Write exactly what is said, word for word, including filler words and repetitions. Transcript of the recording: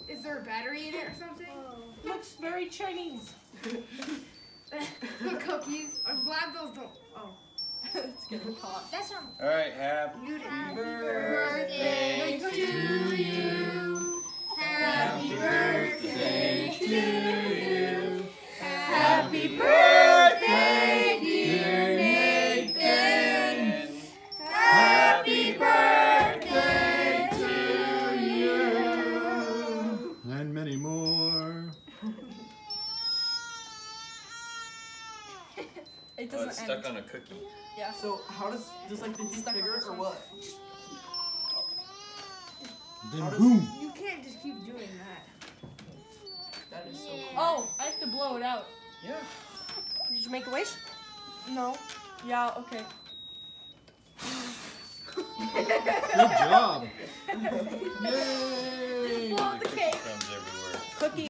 Is there a battery in it or something? Oh. Looks very Chinese. The cookies. I'm glad those don't. Oh. It's gonna pop. That's not. All right, happy Happy birthday birthday to you. Happy birthday to you. Happy birthday, dear Nathan. Happy birthday to you. And many more. It Oh, doesn't it's end. stuck on a cookie. Yeah. So how does does like the heat Stuck on trigger this or one. what? Then How does- boom. You can't just keep doing that. That is so cool. Oh, I have to blow it out. Yeah. Did you make a wish? No. Yeah. Okay. Good job. Yay.